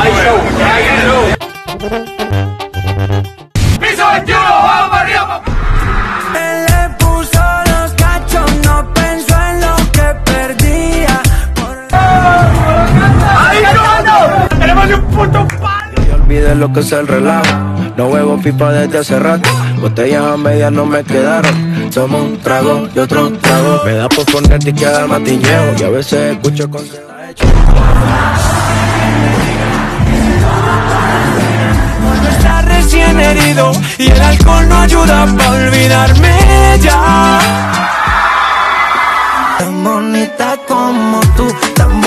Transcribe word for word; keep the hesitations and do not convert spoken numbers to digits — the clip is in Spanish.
Piso veintiuno, vamos para arriba, papá. Él le puso los cachos, no pensó en lo que perdía. ¡Ahí no! ¡Tenemos un puto palo! Y olvidé lo que es el relajo. No huevo pipa desde hace rato. Botellas a medias no me quedaron. Tomo un trago y otro trago. Me da por ponerte y quedar matiñeo. Y a veces escucho con se la hecho. Cuando está recién herido y el alcohol no ayuda para olvidarme ya. Tan bonita como tú, tan